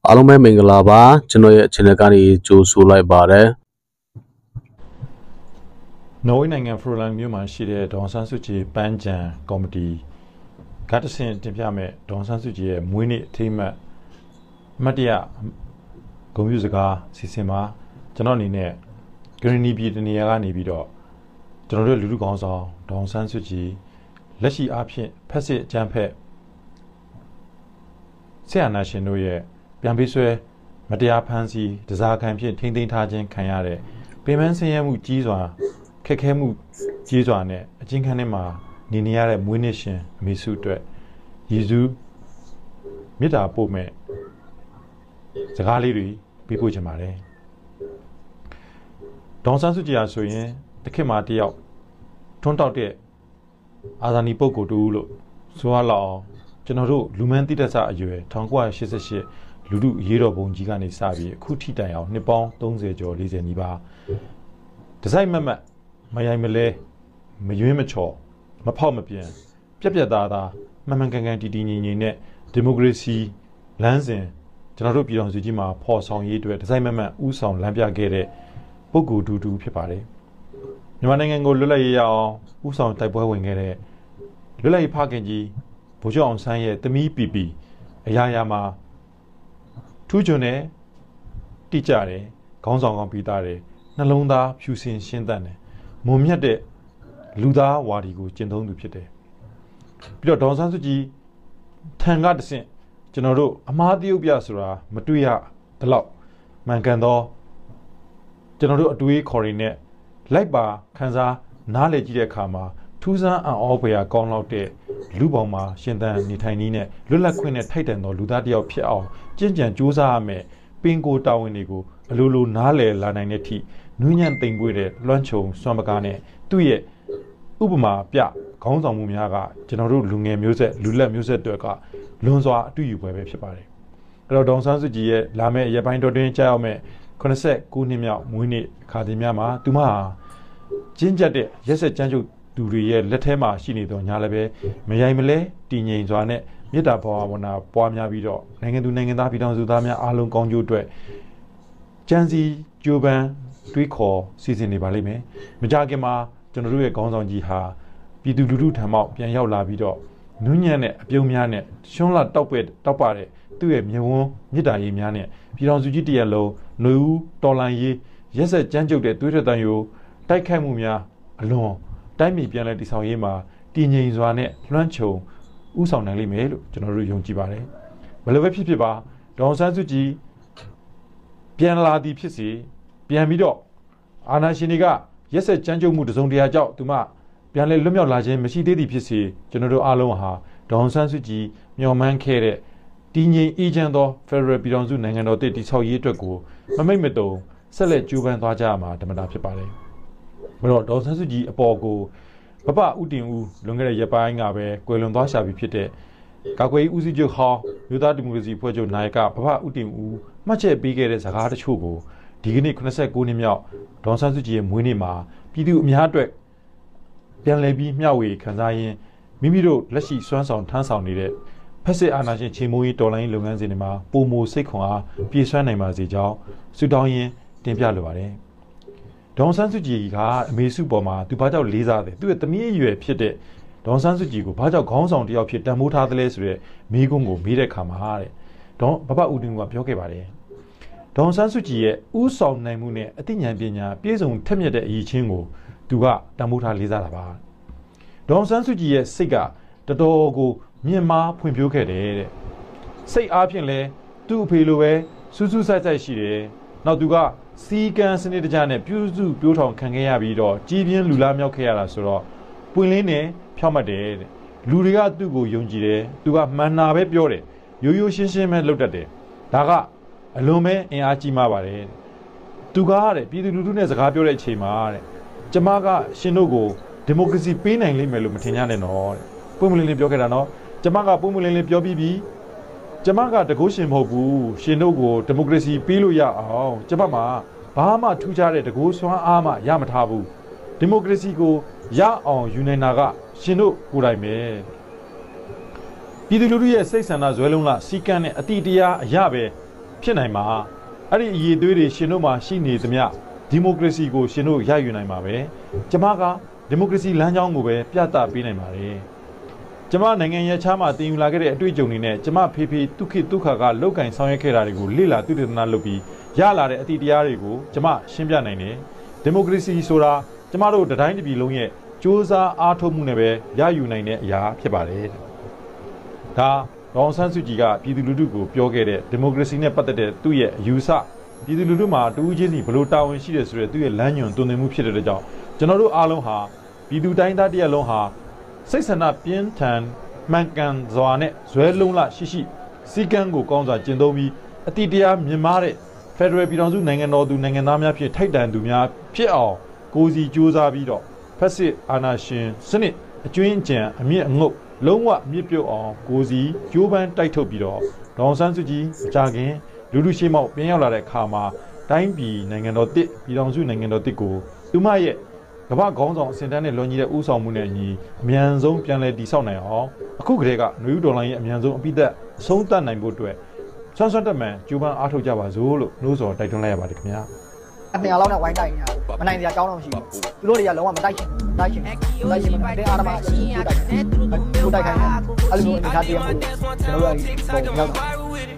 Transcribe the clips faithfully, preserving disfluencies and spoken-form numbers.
အားလုံးပဲမင်္ဂလာပါကျွန်တော်ရဲ့ channel ကနေကြိုဆိုလိုက်ပါတယ်နော်ဝေနိုင်ငံဖရိုလန်မြို့မှာရှိတဲ့ဒေါန်ဆန်းစုကြည်ပန်းချံကော်မတီကတဆင်တင်ပြမဲ့ဒေါန်ဆန်းစုကြည်ရဲ့မွေးနေ့အထိမ်းအမှတ်မတ်တရဂုဏ်ပြုစကားစီစဉ်မှာကျွန်တော်အနေနဲ့ဂရနီပြည်တနေရာကနေပြီးတော့ကျွန်တော်တို့လူလူကောင်းဆောင်ဒေါန်ဆန်းစုကြည်လက်ရှိအားဖြင့်ဖက်စစ်အကြမ်းဖက်ဆရာနာရှင်တို့ရဲ့ပြန်ပေးဆွဲမတရားဖမ်းဆီးတစားခံဖြင့်ထိမ့်သိမ်းထားခြင်းခံရတဲ့ပင်ပန်းဆင်းရဲမှုကြီးစွာခက်ခဲမှုကြီးစွာနဲ့အချင်းခန်းထဲမှာနေနေရတဲ့မွေးနေ့ရှင်အမေစုအတွက်ယေရှုမေတ္တာပို့မဲ့စကားလေးတွေပြပို့ချင်ပါတယ်ဒေါန်ဆန်းစုကြည်ဟာဆိုရင်တစ်ခေတ်မှာတယောက်ထွန်းတောက်တဲ့အာဇာနည်ပုဂ္ဂိုလ်တူလို့ဆိုရလောက်အောင်ကျွန်တော်တို့လူမန်းတိတက်ဆအရွယ်၁၉၈၈လူထုရေးတော်ပုံကြီးကနေစပြီးအခုထိတိုင်အောင်နှစ်ပေါင်းသုံးဆယ်ကျော်၄၀နီးပါးဒီဇိုင်းမတ်မတ်မယိုင်မလဲမယွင်းမချော်မဖောက်မပြန်ပြက်ပြက်သားသားမှန်မှန်ကန်ကန်တည်တည်ငြိမ်ငြိမ်နဲ့ဒီမိုကရေစီလမ်းစဉ်ကျွန်တော်တို့ပြည်တော်စုကြီးမှာဖော်ဆောင်ရေးအတွက်ဒီဇိုင်းမတ်မတ်ဥဆောင်လမ်းပြခဲ့တဲ့ပုဂ္ဂိုလ်တူတူဖြစ်ပါတယ်မြန်မာနိုင်ငံကိုလွတ်လပ်ရေးရအောင်ဥဆောင်တိုက်ပွဲဝင်ခဲ့တဲ့လွတ်လပ်ရေးဖခင်ကြီးဗိုလ်ချုပ်အောင်ဆန်းရဲ့သမီးပီပီအရာရာမှာထူးချွန်တဲ့တိကျတယ်ခေါင်းဆောင်ကောင်းပြီးသားတယ်နှလုံးသားဖြူစင်ရှင်းသန့်တယ်မွန်မြတ်တဲ့လူသားဝါဒီကိုကျင့်သုံးသူဖြစ်တယ်ပြီးတော့ဒေါန်ဆန်းစုကြည်ထံကတဆင့်ကျွန်တော်တို့အမားတရုပ်ပြဆိုတာမတွေ့ရဒီလောက်မှန်ကန်သောကျွန်တော်တို့အတွေးခေါ်ရင်းနဲ့လိုက်ပါခန်းစားနားလည်ကြည့်တဲ့အခါမှာထူးဆန်းအံ့ဩဖွယ်ကောင်းလောက်တဲ့လူပေါင်းမှာရှင်သန်နေထိုင်နည်းနဲ့လွတ်လပ်ခွင့်နဲ့ထိုက်တန်သောလူသားတစ်ယောက်ဖြစ်အောင်ကြင်ကြံစူးစမ်းရမယ်ပင်ကိုတာဝန်တွေကိုအလိုလိုနားလည်လာနိုင်တဲ့အထိနူးညံ့သိမ်ပွေတဲ့လွှမ်းခြုံစွမ်းပကားနဲ့သူ့ရဲ့ဥပမာပြခေါင်းဆောင်မှုများကကျွန်တော်တို့လူငယ်မျိုးဆက်လူလက်မျိုးဆက်တွေကလွန်စွာအတူယူပွဲပဲဖြစ်ပါတယ်အဲ့တော့ဒေါန်ဆန်းစုကြည်ရဲ့လာမယ့်ရပိုင်းတော်တွင်ကြားရောက်မဲ့ခုနှစ်၉နှစ်မြောက်မွေးနေ့အခါဒီများမှာသူမဟာကျင်းကျက်တဲ့ရက်ဆက်ကြမ်းကြုတ်သူတွေရဲ့လက်ထဲမှာရှိနေတော့ညာလည်းပဲမယိုင်မလဲတည်ငြိမ်စွာနဲ့မေတ္တာဘာဝနာပွားများပြီးတော့နိုင်ငံသူနိုင်ငံသားပြည်ထောင်စုသားများအားလုံးကောင်းကျိုးအတွက်ကြံစီကြိုးပမ်းတွေးခေါ်စီစဉ်နေပါလိမ့်မယ်မကြခင်မှာကျွန်တော်တို့ရဲ့ခေါင်းဆောင်ကြီးဟာပြည်သူလူထုထံမှပြန်ရောက်လာပြီးတော့နူးညံ့တဲ့အပြုံးများနဲ့ရှွန်းလာတောက်ပဲတောက်ပတဲ့သူ့ရဲ့မြေဝန်းမေတ္တာရေးများနဲ့ပြည်ထောင်စုကြီးတရက်လုံးနှွေဦးတော်လန်ရေးရက်ဆက်ကြမ်းကြုတ်တဲ့သွေးထွက်တန်ရိုးတိုက်ခိုက်မှုများအလွန်တိုင်းပြည်ပြန်လဲတည်ဆောင်ရေးမှာတည်ငြိမ်စွာနဲ့လွှမ်းခြုံဥဆောင်နိုင်လိမ့်မယ်လို့ကျွန်တော်တို့ယုံကြည်ပါတယ်ဘယ်လိုပဲဖြစ်ဖြစ်ပါဒေါန်ဆန်းစုကြည်ပြန်လာသည်ဖြစ်စေပြန်ပြီးတော့အာဏာရှင်တွေကရက်ဆက်ကြမ်းကြုတ်မှုတစုံတရာကြောင့်သူမပြန်လဲလွတ်မြောက်လာခြင်းမရှိသေးသည်ဖြစ်စေကျွန်တော်တို့အားလုံးဟာဒေါန်ဆန်းစုကြည်မျှော်မှန်းခဲ့တဲ့တည်ငြိမ်အေးချမ်းသော Federal ပြည်ထောင်စုနိုင်ငံတော်တည်ဆောက်ရေးအတွက်ကိုမမိတ်မတုံဆက်လက်ကြိုးပမ်းသွားကြရမှာဓမ္မတာဖြစ်ပါတယ်ဘယ်တော့ဒေါန်ဆန်းစုကြည်အပေါ်ကိုပပဦးတင်ဦးလွန်ခဲ့တဲ့ရက်ပိုင်းကပဲကွယ်လွန်သွားရှာပြီးဖြစ်တဲ့ကာကွယ်ရေးဦးစီးချုပ်ဟောင်းမြို့သားဒီမိုကရေစီဖွဲ့ချုပ်နိုင်ကပပဦးတင်ဦးမှတ်ချက်ပေးခဲ့တဲ့စကားတချို့ကိုဒီကနေ့ခုနှစ်၉နှစ်မြောက်ဒေါန်ဆန်းစုကြည်ရဲ့မွေးနေ့မှာပြည်သူအများအတွက်ပြန်လည်ပြီးမျှဝေခန်းစားရင်းမိမိတို့လက်ရှိစွမ်းဆောင်ထမ်းဆောင်နေတဲ့ဖက်စစ်အာဏာရှင်ချေမှုန်းရေးတော်လှန်ရေးလုပ်ငန်းစဉ်တွေမှာပုံမစိတ်ခွန်အားပြည့်စွမ်းနိုင်ပါစေကြောင်းဆုတောင်းရင်းတင်ပြလိုပါတယ်ဒေါန်ဆန်းစုကြည်ကအမေစုပေါ်မှာသူဘာကြောင့်လေးစားတယ်သူရဲ့တမီးအရွယ်ဖြစ်တဲ့ဒေါန်ဆန်းစုကြည်ကိုဘာကြောင့်ခေါင်းဆောင်တယောက်ဖြစ်တန်ဖိုးထားသလဲဆိုတဲ့မိကုန်းကိုမေးတဲ့ခါမှာတဲ့ဒေါန်ဘဘဦးတင်ကပြောခဲ့ပါတယ်ဒေါန်ဆန်းစုကြည်ရဲ့ဥဆောင်နိုင်မှုနဲ့အသိဉာဏ်ပညာပြည့်စုံထက်မြက်တဲ့အရေးချင်းကိုသူကတန်ဖိုးထားလေးစားတာပါဒေါန်ဆန်းစုကြည်ရဲ့စိတ်ကတော်တော်ကိုမြင့်မားဖွံ့ဖြိုးခဲ့တယ်တဲ့စိတ်အားဖြင့်လဲသူ့အဖေလိုပဲစူးစူးဆိုင်ဆိုင်ရှိတယ်နောက်သူကစီကံစနစ်တကျနဲ့ပြုစုပြိုးထောင်ခံခဲ့ရပြီးတော့ကြီးပြင်းလူလားမြောက်ခဲ့ရတာဆိုတော့ပွင့်လင်းနဲ့ဖြောက်မှတ်တယ်တဲ့လူတွေကသူ့ကိုယုံကြည်တယ်သူကမှန်နာပဲပြောတယ်ရိုးရိုးရှင်းရှင်းပဲလုပ်တတ်တယ်ဒါကအလွန်ပဲအင်အားကြီးမားပါတယ်တဲ့သူကတဲ့ပြည်သူလူထုနဲ့စကားပြောတဲ့အချိန်မှာတဲ့ကျမကရှင်တို့ကိုဒီမိုကရေစီပေးနိုင်လိမ့်မယ်လို့မထင်ကြနဲ့နော်တဲ့ပွင့်ပွင့်လင်းလင်းပြောခဲ့တာနော်ကျမကပွင့်ပွင့်လင်းလင်းပြောပြီးပြီကျမကတကုရှင်မဟုတ်ဘူးရှင်တို့ကိုဒီမိုကရေစီပေးလို့ရအောင်ကျမမှာဘာမှထူးခြားတဲ့တကူစွမ်းအားမှရမထားဘူးဒီမိုကရေစီကိုရအောင်ယူနိုင်တာကရှင်တို့ကိုယ်တိုင်ပဲပြည်သူလူထုရဲ့စိတ်ဆန္ဒဇွဲလုံးလားစီကံနဲ့အတိတရားအရပဲဖြစ်နိုင်မှာအဲ့ဒီအရေးသွေးတွေရှင်တို့မှာရှိနေသမျှဒီမိုကရေစီကိုရှင်တို့ရယူနိုင်မှာပဲကျမကဒီမိုကရေစီလမ်းကြောင်းကိုပဲပြသပေးနိုင်ပါတယ်ကျမနိုင်ငံရဲ့ခြားမှာတင်ယူလာခဲ့တဲ့အတွေ့အကြုံတွေနဲ့ကျမဖေဖေဒုက္ခိဒုက္ခကလောက်ကင်ဆောင်ရွက်ခဲ့တာတွေကိုလေ့လာသုတေသနလုပ်ပြီးရလာတဲ့အသည့်တရားတွေကိုကျမရှင်းပြနိုင်တယ်ဒီမိုကရေစီဆိုတာကျမတို့တိုင်းတစ်ပြည်လုံးရဲ့စ조사အားထုတ်မှုနဲ့ပဲရယူနိုင်တဲ့အရာဖြစ်ပါတယ်ဒါဒေါအောင်ဆန်းစုကြည်ကပြည်သူလူထုကိုပြောခဲ့တဲ့ဒီမိုကရေစီနဲ့ပတ်သက်တဲ့သူ့ရဲ့အယူဆပြည်သူလူထုမှာတူးချင်းစီဘလို့တာဝန်ရှိတယ်ဆိုတဲ့သူ့ရဲ့လမ်းညွှန်တွင်တင်မှုဖြစ်တဲ့ကြောင့်ကျွန်တော်တို့အားလုံးဟာပြည်သူတိုင်းသားတရက်လုံးဟာစိတ်ဆန္ဒပြင်းထန်မှန်ကန်စွာနဲ့ဇွဲလုံးလရှိရှိစီကံကိုကောင်းစွာကျင့်သုံးပြီးအတိတရားမြင်မာတဲ့ဖက်ဒရယ်ပြည်ထောင်စုနိုင်ငံတော်သူနိုင်ငံသားများဖြင့်ထိုက်တန်သူများဖြစ်အောင်ကိုယ်စီစူးစမ်းပြီးတော့ဖက်စစ်အာဏာရှင်စနစ်အကျွင်းအကြံအမြင့်အငုတ်လုံးဝမြစ်ပြုတ်အောင်ကိုယ်စီကြိုးပမ်းတိုက်ထုတ်ပြီးတော့ဒေါအောင်ဆန်းစုကြည်အကြခင်လူလူရှိမောက်ပြန်ရောက်လာတဲ့အခါမှာတိုင်းပြည်နိုင်ငံတော်တစ်ပြည်ထောင်စုနိုင်ငံတော်တစ်ကိုသူမရဲ့ကမ္ဘာခေါင်းဆောင်အစင်တန်းနဲ့လွန်ကြီးတဲ့ဥဆောင်မှုနဲ့အညီအမြန်ဆုံးပြန်လည်တည်ဆောက်နိုင်အောင်အခုကတည်းကနွေဦးဒေါ်လာရဲ့အမြန်ဆုံးအပိသက်အဆုံးသတ်နိုင်ဖို့အတွက်ဆွမ်းဆွမ်းတက်မှန်ကြိုးပမ်းအားထုတ်ကြပါစို့လို့နှိုးဆော်တိုက်တွန်းလိုက်ရပါတယ်ခင်ဗျာအနှစ်လောက်နဲ့ဝိုင်းတိုက်နေတာမနိုင်စရာအကြောင်းတော့မရှိဘူးသူတို့တွေကလုံးဝမတိုက်ချင်တိုက်ချင်တိုက်ချင်တဲ့အာရမအရှိတိုက်သူတိုက်ခိုင်းတယ်အဲ့လိုမျိုးအနေထားတည်းမျိုးကျွန်တော်တို့အဲ့ပုံရောက်တာ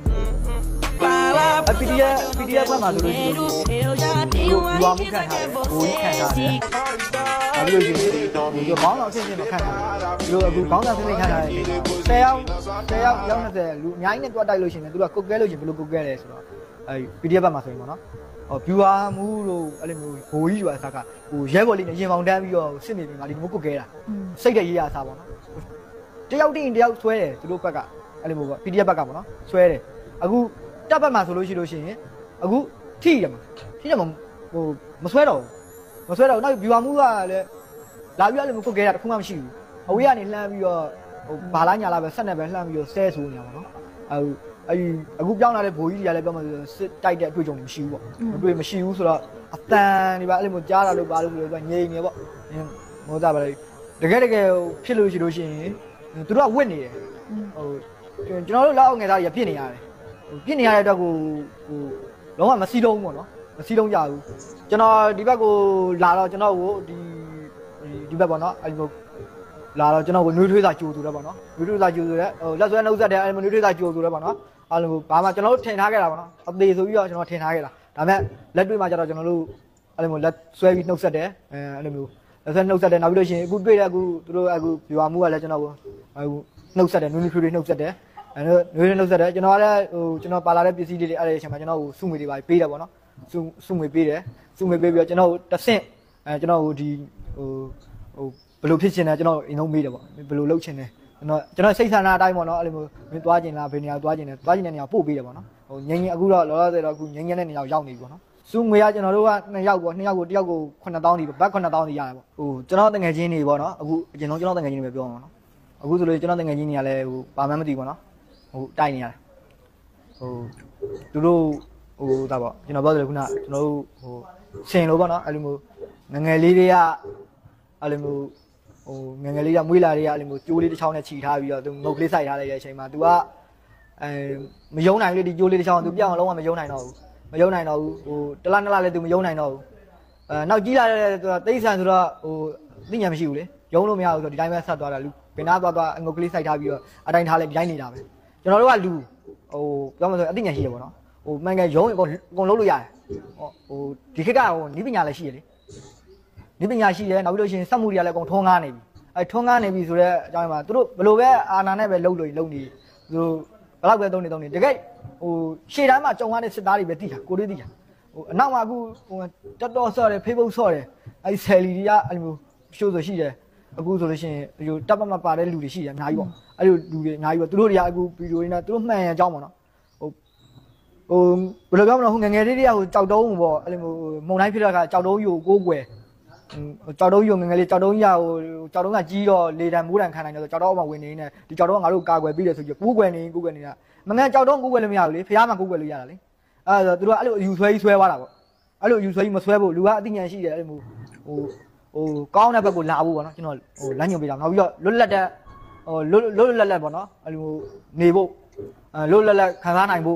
အပီဒီယာပီဒီယာဘက်မှာဆိုလို့ရှိရင်ဒီဝါမှုခံထားတယ်ဘိုးကြီးခံထားတယ်အဲ့လိုကြီးဒီဘောင်းအောင်အချင်းချင်းခံထားတယ်ဒီလိုအခုဘောင်းသားဆင်းဆင်းခံထားတယ်ဆယ်ယောက်ဆယ်ယောက်ယောက်နှစ်ဆယ်လူအများကြီးနဲ့တွားတိုက်လို့ရှိရင်သူကကုတ်ကဲလို့ရှိရင်ဘယ်လိုကုတ်ကဲလဲဆိုတော့အဲ့ပီဒီယာဘက်မှာဆိုရင်ပေါ့နော်ဟောဗျူဟာမူတို့အဲ့လိုမျိုးဘိုးကြီးရွာစားကဟိုရဲဘော်လေးနဲ့ရင်ပေါင်တန်းပြီးတော့စစ်နေပြီငါဒီလိုကုတ်ကဲတာစိတ်တဲ့ရေးရစားပေါ့နော်တယောက်တင်းတယောက်ဆွဲတယ်သူတို့ဘက်ကအဲ့လိုမျိုးပေါ့ပီဒီယာဘက်ကပေါ့နော်ဆွဲတယ်အခုတပ်ပတ်မှာဆိုလို့ရှိလို့ရှိရင်အခုထိရမှာထိရမှာဟိုမဆွဲတော့မဆွဲတော့နောက်ဗျူဟာမှုကလည်းလာပြီးလည်းမကုတ်ခဲတာတခုမှမရှိဘူးအဝေးကနေလှမ်းပြီးတော့ဟိုဘာလားညာလားပဲဆက်နေပဲလှမ်းပြီးတော့ဆဲဆိုနေရပါတော့အဲအဲဒီအခုပြောင်းလာတဲ့ဘိုးကြီးတွေကလည်းပြောမှစစ်တိုက်တဲ့အတွေ့အကြုံတွေမရှိဘူးပေါ့မတွေ့မရှိဘူးဆိုတော့အတန်ဒီပါအဲ့လိုမျိုးကြားတာလို့ပါလို့ပြောငြိမ်နေပေါ့မောသားပါလေတကယ်တကယ်ဖြစ်လို့ရှိလို့ရှိရင်သူတို့ကဝစ်နေတယ်ဟိုကျွန်တော်တို့လောက်အောင်ငယ်သားကြီးပြစ်နေရတယ်ပြစ်နေရတဲ့အတွက်ကိုဟိုလုံးဝမစီးလုံးဘူးပေါ့နော်မစီးလုံးကြဘူးကျွန်တော်ဒီဘက်ကိုလာတော့ကျွန်တော်ကိုဒီဒီဘက်ပေါ့နော်အဲ့လိုလာတော့ကျွန်တော်ကိုနှွေးထွေးစာကြိုးဆိုတယ်ပေါ့နော်နှွေးထွေးစာကြိုးဆိုတဲ့ဟိုလက်ဆွဲနှုတ်ဆက်တယ်အဲ့လိုနှွေးထွေးစာကြိုးဆိုတယ်ပေါ့နော်အဲ့လိုဘာမှကျွန်တော်တို့ထင်ထားခဲ့တာပေါ့နော်အသေးဆိုပြီးတော့ကျွန်တော်ထင်ထားခဲ့တာဒါပေမဲ့လက်တွေ့မှာကျတော့ကျွန်တော်တို့အဲ့လိုမျိုးလက်ဆွဲပြီးနှုတ်ဆက်တယ်အဲအဲ့လိုမျိုးလက်ဆွဲနှုတ်ဆက်တယ်နောက်ပြီးလို့ရှိရင်အခုတွေ့တဲ့အခုသူတို့အခုဗျာမှုကလည်းကျွန်တော်ကိုအခုနှုတ်ဆက်တယ်နှွေးထွေးထွေးနှုတ်ဆက်တယ်အဲ့တော့နှွေးနှုတ်ဆက်တယ်ကျွန်တော်ကလည်းဟိုကျွန်တော်ပါလာတဲ့ပစ္စည်းတွေအဲ့ဒီအချိန်မှာကျွန်တော်ကိုစုငွေတွေပါပေးတယ်ပေါ့နော်စုစုငွေပေးတယ်စုငွေပေးပြီးတော့ကျွန်တော်တဆင့်အဲကျွန်တော်ဟိုဒီဟိုဟိုဘယ်လိုဖြစ်ချင်လဲကျွန်တော်အိမ်လုံးမေးတယ်ပေါ့ဘယ်လိုလုပ်ချင်လဲကျွန်တော်ကျွန်တော်စိတ်ဆန္ဒအတိုင်းပေါ့နော်အဲ့လိုမျိုးမင်းသွားချင်လားဘယ်နေရာသွားချင်လဲသွားချင်တဲ့နေရာပို့ပေးတယ်ပေါ့နော်ဟိုငင်းငင်းအခုတော့လောလောဆယ်တော့အခုငင်းငင်းတဲ့နေရာရောက်နေပြီပေါ့နော်စုငွေကကျွန်တော်တို့ကနှစ်ယောက်ပေါ့နှစ်ယောက်ကိုတစ်ယောက်ကိုခုနှစ်သောင်းဒီဘတ်ခုနှစ်သောင်းဒီရတယ်ပေါ့ဟိုကျွန်တော်တငယ်ချင်းတွေပေါ့နော်အခုအရင်ဆုံးကျွန်တော်တငယ်ချင်းတွေပဲပြောအောင်နော်အခုဆိုလို့ကျွန်တော်တငယ်ချင်းတွေကလည်းဟိုပါမှန်းမသိဘူးပေါ့နော်ဟိုတိုက်နေရတယ်ဟိုသူတို့ဟိုဒါပေါ့ကျွန်တော်ပြောတယ်ခုနကျွန်တော်တို့ဟိုရှင်လို့ပေါ့နော်အဲ့လိုမျိုးငငယ်လေးတွေကအဲ့လိုမျိုးဟိုငငယ်လေးကမွေးလာတွေကအဲ့လိုမျိုးကျိုးလေးတစ်ချောင်းနဲ့ခြိထားပြီးတော့သူငုတ်ကလေးစိုက်ထားလိုက်တဲ့အချိန်မှာ तू ကအဲမယုံနိုင်လေဒီကျိုးလေးတစ်ချောင်း तू ပြောင်းအောင်လုံးဝမယုံနိုင်တော့ဘူးမယုံနိုင်တော့ဘူးဟိုတလားနလားလည်း तू မယုံနိုင်တော့ဘူးအဲနောက်ကြီးလာတဲ့ तू တိတ်ဆန်ဆိုတော့ဟိုသိညာမရှိဘူးလေယုံလို့မရဘူးဆိုတော့ဒီတိုင်းပဲဆက်သွားတာလူဘယ်နာသွားသွားငုတ်ကလေးစိုက်ထားပြီးတော့အတိုင်းထားလိုက်ဒီတိုင်းနေတာပဲကျွန်တော်တို့ကလူဟိုပြောမှဆိုအသိဉာဏ်ရှိတယ်ပေါ့နော်ဟိုမှန်ကန်ရုံးအကုန်အကုန်လုံးလို့ရတယ်ဟောဟိုဒီခေတ်ကဟိုနိပညာလည်းရှိရလေနိပညာရှိတယ်နောက်ပြီးလို့ရှိရင်စက်မှုတွေကလည်းအကုန်ထွန်းကားနေပြီအဲထွန်းကားနေပြီဆိုတော့အကြောင်းမှာသူတို့ဘယ်လိုပဲအာဏာနဲ့ပဲလှုပ်လို့လှုပ်နေသူတို့ဘယ်လောက်ပဲသုံးနေသုံးနေတကယ်ဟိုရှေ့တိုင်းမှာကြုံရတဲ့စစ်သားတွေပဲတည်တာကိုတွေးတည်တာဟိုအနောက်မှာအခုဟိုတက်တော်ဆော့တယ် Facebook ဆော့တယ်အဲဆယ်လီတွေကအဲ့လိုမျိုးရှိုးဆိုရှိတယ်အခုဆိုလို့ရှိရင်ဒီတပ်ပတ်မှာပါတဲ့လူတွေရှိတယ်အများကြီးပေါ့အဲ့လိုလူတွေအများကြီးပေါ့သူတို့တွေကအခုဗီဒီယိုတွေနဲ့သူတို့မှန်ရန်အကြောင်းပေါ့နော်ဟိုဟိုဘယ်လိုပြောမလဲဟိုငငယ်လေးတွေကဟိုကြောက်တုံးပေါ့အဲ့လိုမုံတိုင်းဖြစ်တဲ့အခါကြောက်တုံးယူကိုကိုးကွယ်ကြောက်တုံးယူငငယ်လေးကြောက်တုံးရဟိုကြောက်တုံးကကြီးတော့လေတံမိုးတံခံနိုင်တယ်ဆိုကြောက်တုံးအောက်မှာဝင်နေနေဒီကြောက်တုံးကငါတို့ကာကွယ်ပြီးတယ်ဆိုပြီးကိုးကွယ်နေကိုးကွယ်နေတာမငန်းကြောက်တုံးကိုးကွယ်လို့မရဘူးလေဖျားမှကိုးကွယ်လို့ရတာလေအဲ့ဒါဆိုသူတို့ကအဲ့လိုအယူဆွဲကြီးဆွဲသွားတာပေါ့အဲ့လိုအယူဆွဲကြီးမဆွဲဖို့လူကအသိဉာဏ်ရှိတယ်အဲ့လိုဟိုဟိုကောင်းတဲ့ဘက်ကိုလာဖို့ပေါ့နော်ကျွန်တော်ဟိုလမ်းညွှန်ပေးတာနောက်ပြီးတော့လွတ်လပ်တဲ့ဟိုလွတ်လွတ်လပ်လပ်ပေါ့နော်အဲ့လိုနေဖို့အဲလွတ်လပ်လပ်ခံစားနိုင်ဖို့ဟ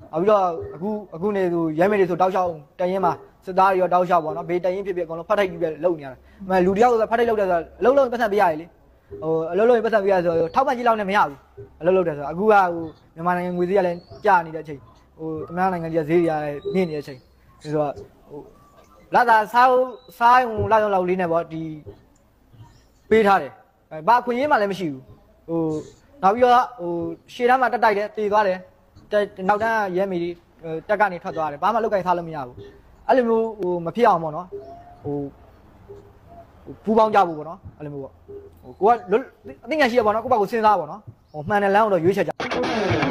နောက်ပြီးတော့အခုအခုနေသူရဲမေတွေဆိုတောက်လျှောက်တရင်မှာစစ်သားတွေရောတောက်လျှောက်ပေါ့နော်ဘေးတရင်ဖြစ်ဖြစ်အကုန်လုံးဖတ်ထိုက်ပြီးပဲလုံနေရတယ်အမှလူတယောက်ဆိုဖတ်ထိုက်လောက်တယ်ဆိုအလုံးလုံးပတ်သက်ပေးရတယ်လေဟိုအလုံးလုံးပတ်သက်ပေးရဆိုထောက်ပံ့ကြီးလောက်နဲ့မရဘူးအလုံးလုံးတယ်ဆိုအခုကဟိုမြန်မာနိုင်ငံငွေစည်းကလည်းကျနေတဲ့အချိန်ဟိုတမန်နိုင်ငံကြီးကဈေးတွေကမြင့်နေတဲ့အချိန်ဆိုတော့ဟိုလာသာစားစားဟိုလာရောက်လောက်လေးနဲ့ပေါ့ဒီပေးထားတယ်ဘာခွင့်ရင်းမှလည်းမရှိဘူးဟိုနောက်ပြီးတော့ဟိုရှေ့တန်းမှာတက်တိုက်တယ်တည်သွားတယ်နောက်တန်းရဲမီတက်ကနေထွက်သွားတယ်ဘာမှလုတ်ကင်ထားလို့မရဘူးအဲ့လိုမျိုးဟိုမဖြစ်အောင်ပေါ့နော်ဟိုပူပေါင်းကြဖို့ပေါ့နော်အဲ့လိုမျိုးပေါ့ဟိုကိုကအသိဉာဏ်ရှိရပေါ့နော်ကိုယ့်ဘက်ကိုစဉ်းစားပေါ့နော်ဟိုမှန်တယ်လမ်းအောင်တော့ရွေးချယ်ကြ